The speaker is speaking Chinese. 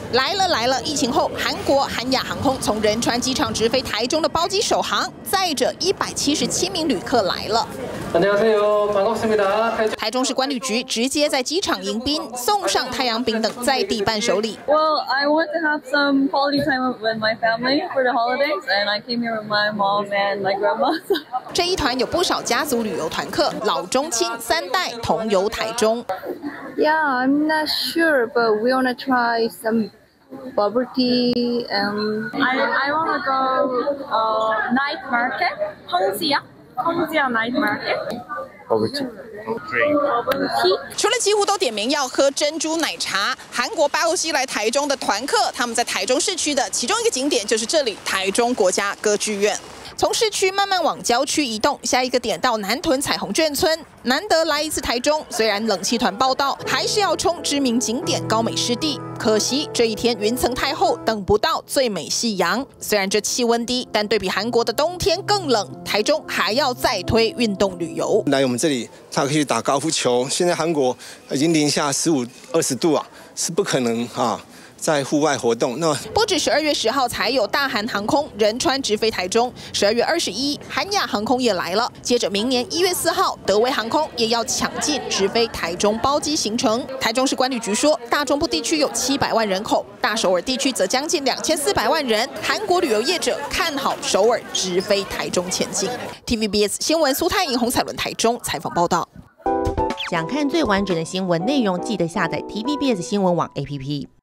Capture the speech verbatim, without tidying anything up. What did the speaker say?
来了来了！疫情后，韩国韩亚航空从仁川机场直飞台中的包机首航，载着一百七十七名旅客来了。 안녕하세요. 반갑습니다. 台中市关旅局直接在机场迎宾，送上太阳饼等在地伴手礼。 Well, I want to have some quality time with my family for the holidays, and I came here with my mom and my grandma. 这一团有不少家族旅游团客，老中青三代同游台中。 Yeah, I'm not sure, but we want to try some bubble tea. Um, I I want to go uh, night market, Hongjiang, Hongjiang night market. Bubble tea. Bubble tea. 除了几乎都点名要喝珍珠奶茶，韩国巴欧西来台中的团客，他们在台中市区的其中一个景点就是这里——台中国家歌剧院。 从市区慢慢往郊区移动，下一个点到南屯彩虹眷村。难得来一次台中，虽然冷气团报道，还是要冲知名景点高美湿地。可惜这一天云层太厚，等不到最美夕阳。虽然这气温低，但对比韩国的冬天更冷，台中还要再推运动旅游。 来我们这里，他可以打高尔夫球。现在韩国已经零下十五、二十度啊，是不可能啊。 在户外活动，那不止十二月十号才有大韩航空仁川直飞台中，十二月二十一韩亚航空也来了。接着明年一月四号，德威航空也要抢进直飞台中包机行程。台中市关旅局说，大中部地区有七百万人口，大首尔地区则将近两千四百万人。韩国旅游业者看好首尔直飞台中前进。T V B S 新闻苏泰莹、洪彩伦台中采访报道。 想看最完整的新闻内容，记得下载 T V B S 新闻网 A P P。